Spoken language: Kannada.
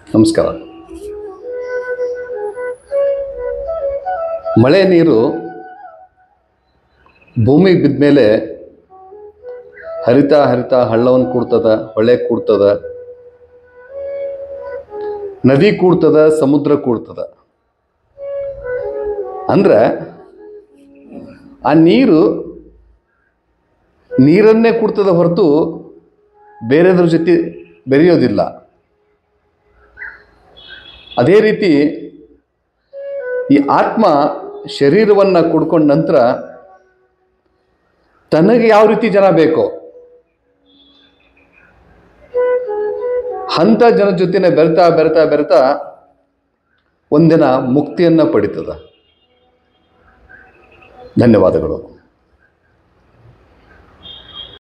ನಮಸ್ಕಾರ. ಮಳೆ ನೀರು ಭೂಮಿಗೆ ಬಿದ್ದ ಮೇಲೆ ಹರಿತಾ ಹರಿತಾ ಹಳ್ಳವನ್ನು ಕೂಡ್ತದ, ಹೊಳೆ ಕೂಡ್ತದ, ನದಿ ಕೂಡ್ತದ, ಸಮುದ್ರ ಕೂಡ್ತದ. ಅಂದ್ರೆ ಆ ನೀರನ್ನೇ ಕೂಡ್ತದ ಹೊರತು ಬೇರೆದ್ರ ಜೊತೆ ಬೆರೆಯೋದಿಲ್ಲ. ಅದೇ ರೀತಿ ಈ ಆತ್ಮ ಶರೀರವನ್ನು ಕುಡ್ಕೊಂಡ ನಂತರ ತನಗೆ ಯಾವ ರೀತಿ ಜನ ಬೇಕೋ ಅಂಥ ಜನ ಜೊತೆನೆ ಬೆರೆತಾ ಬೆರೆತಾ ಬೆರೆತಾ ಒಂದಿನ ಮುಕ್ತಿಯನ್ನು ಪಡಿತದ. ಧನ್ಯವಾದಗಳು.